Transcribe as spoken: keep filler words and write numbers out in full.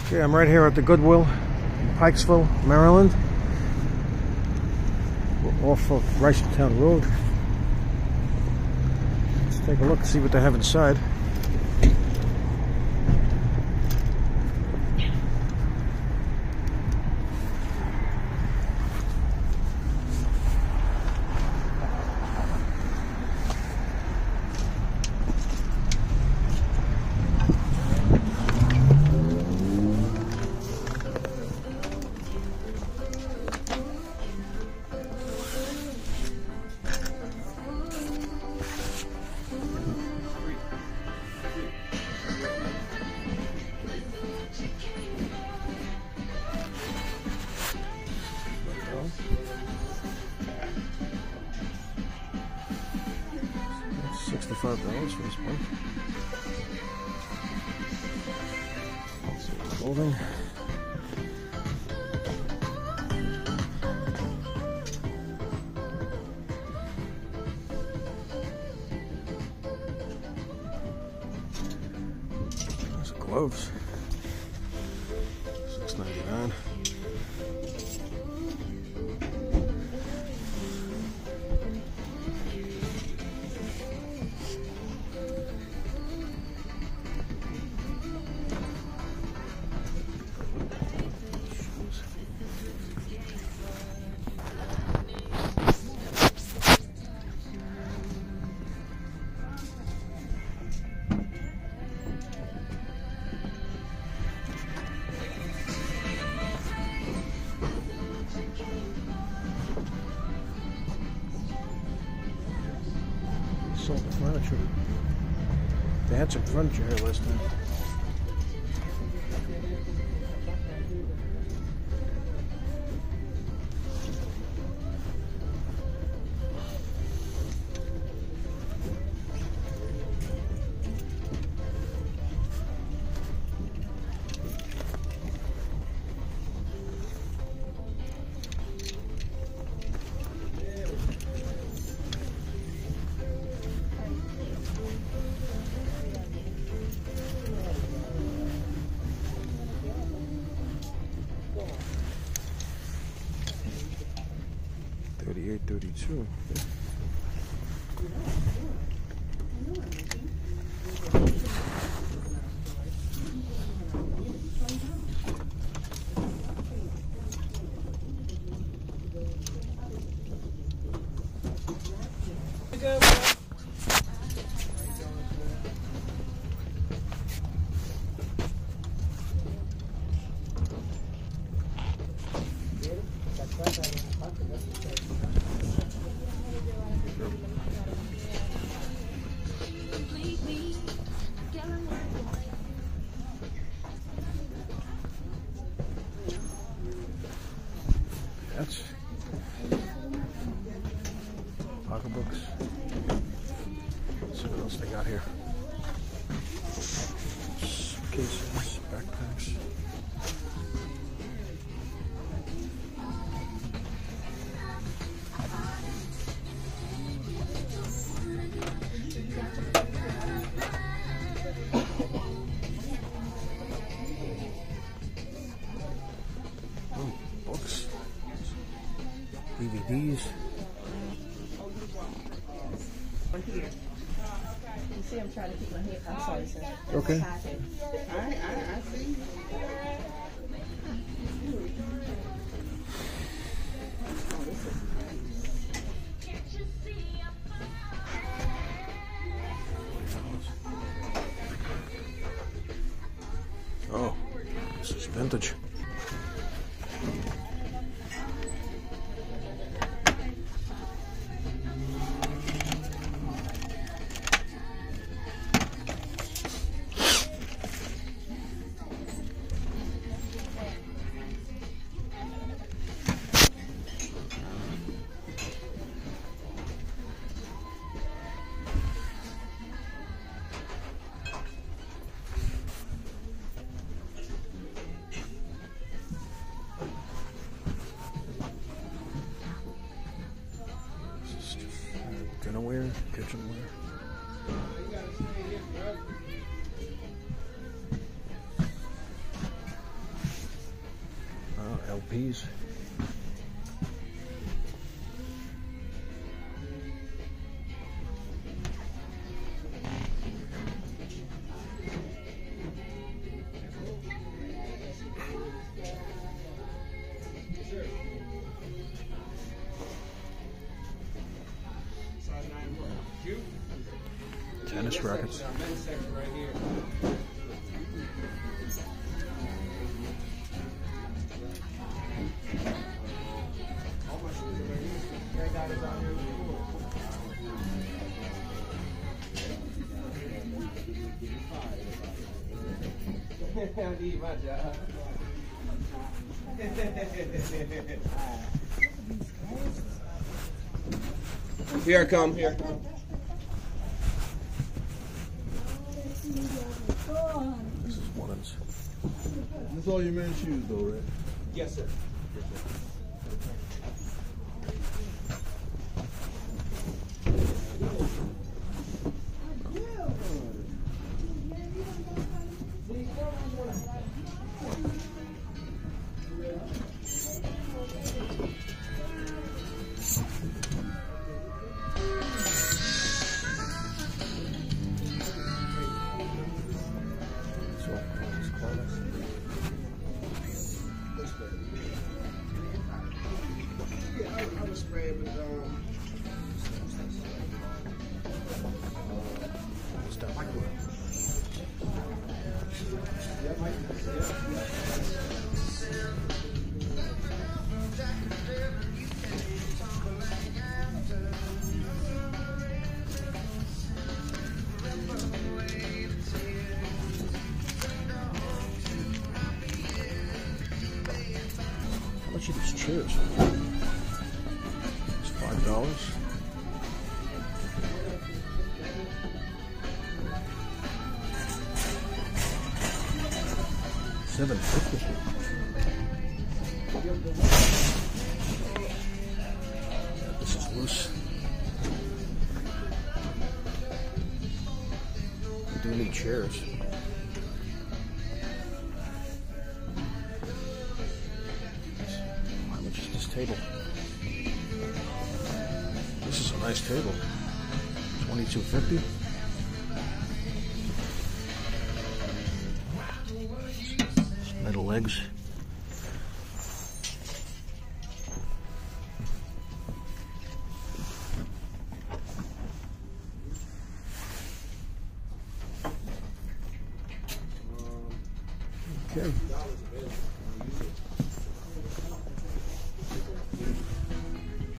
Okay, I'm right here at the Goodwill in Pikesville, Maryland. We're off of Reisterstown Road. Let's take a look and see what they have inside. sixty-five dollars for this one. Let's see what's holding. There's the gloves. six ninety-nine. Sold the furniture. They had some furniture here last time. thirty-eight thirty-two. That's pocketbooks. Let's see what else they got here. Suitcases, backpacks. Oh, books. D V Ds. Here. You see, I'm trying to keep my head. I'm sorry, sir. Okay. I, I, I see. Oh, this is Oh, this is vintage. Dinnerware, kitchenware. L Ps. Tennis rackets. Here I come, here I come. This is women's. That's all your men's shoes though, right? Yes, sir. How much are these chairs? It's five dollars. Seven fifty. This is loose. We do need chairs. How much is this table? This is a nice table. Twenty-two fifty. Metal legs. Okay.